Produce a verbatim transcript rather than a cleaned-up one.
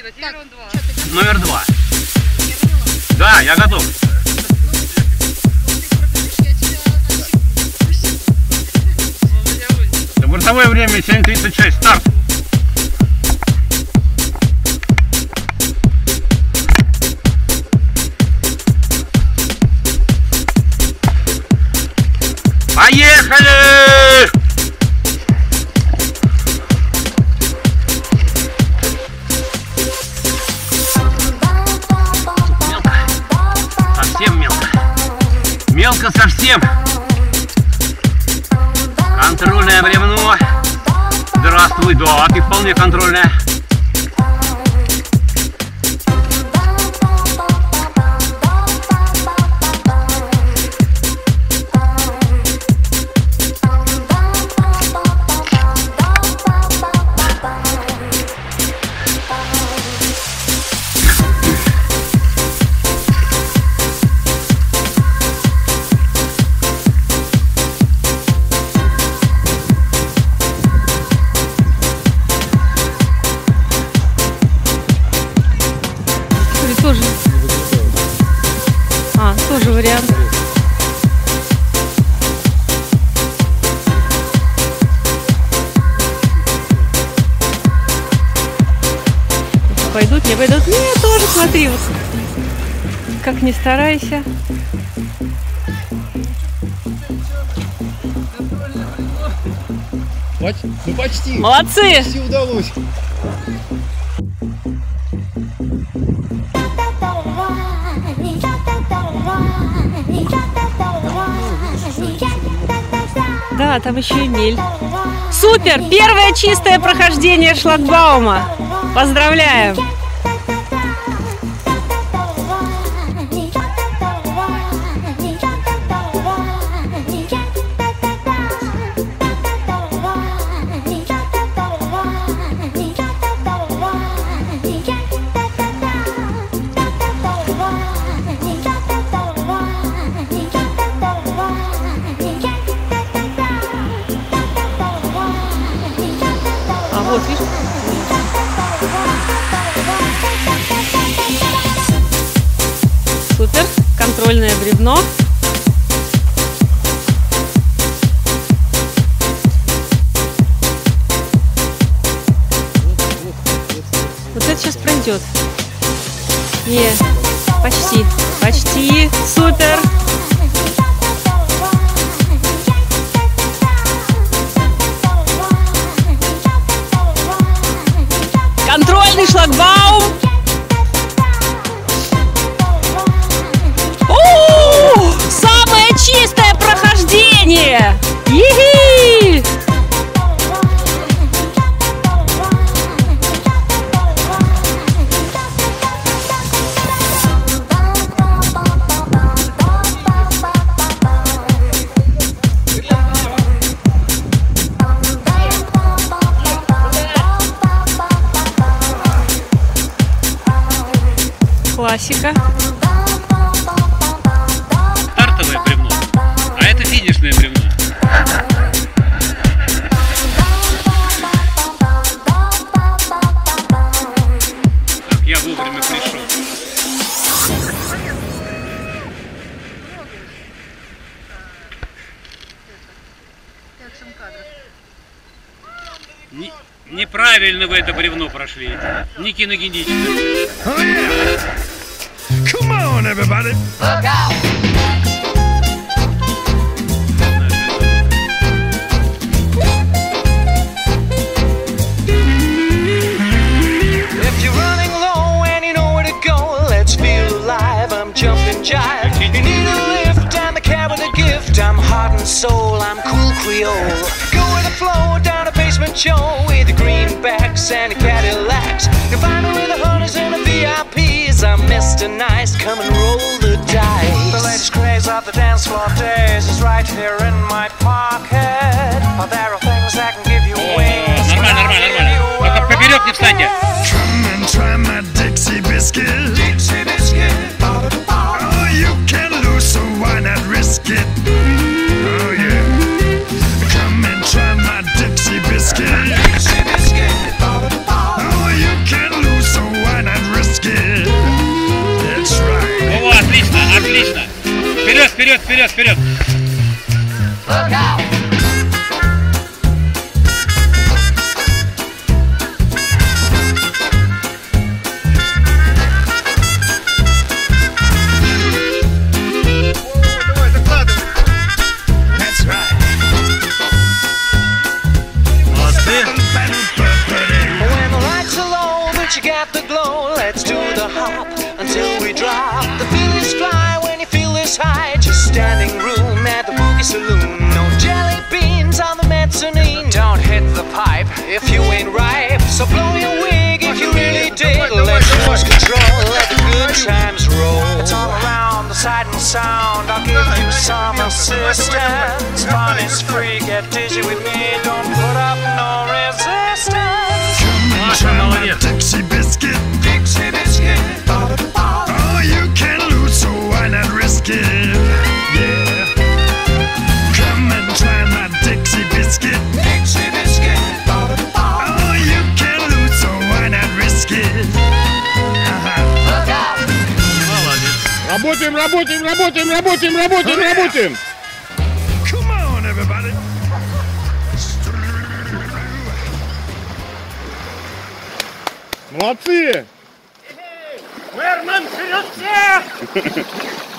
Так, номер два. Да, я готов. Бортовое время семь тридцать шесть. Старт. Поехали! Мелко совсем. Контрольное бревно. Здравствуй, да, ты вполне контрольная. Тоже. А, тоже вариант. Пойдут, не пойдут? Нет, тоже смотри. Вот. Как ни старайся. Ну почти. Молодцы! Почти удалось. Да, там еще и мель. Супер! Первое чистое прохождение шлагбаума. Поздравляем! А вот, видишь? Супер, контрольное бревно. Вот это сейчас пройдет. Не, почти, почти, супер. Контрольный шлагбаум. О, самое чистое прохождение. Е-хи! Классика. Стартовое бревно, а это финишное бревно. Как я вовремя пришел. Не, неправильно вы это бревно прошли. Не киногенично. Come on, everybody. Look out. If you're running low and you know where to go, let's feel alive. I'm jumping jive. You need a lift, I'm the cab with a gift. I'm heart and soul, I'm cool Creole. Go with the flow down a basement show with the greenbacks and the Cadillacs. You find me with the hunters and the V I Ps. I'm Mister Nice, come and roll the dice. The latest craze of the dance floor days is right here in my pocket. Oh, there are things that can give you wings. Нормально, нормально, нормально. Только поперек не встаньте. Come and try my Dixie biscuit. Dixie biscuit. Oh, you can lose, so why not risk it? Oh yeah. Come and try my Dixie biscuit. Dixie biscuit. Oh, you can lose, so why вперед, вперед, вперед. You got the glow, let's do the hop until we drop. The feelings fly when you feel this high. Just standing room at the boogie saloon. No jelly beans on the mezzanine. Don't hit the pipe if you ain't ripe. So blow your wig if you really dig. Let's lose control, let the good times roll. It's all around the sight and sound. I'll give you some assistance. Fun is free, get dizzy with me. Don't put up no resistance. Молодец. Dixie biscuit, Dixie biscuit. Oh, you can lose, so why not risk it? Yeah. Come and try my Dixie biscuit, Dixie biscuit. Oh, you can lose, so why not risk it? Молодец. Работаем, работаем, работаем, работаем, работаем, работаем. Come on, everybody. Молодцы! Мерман вперед всех!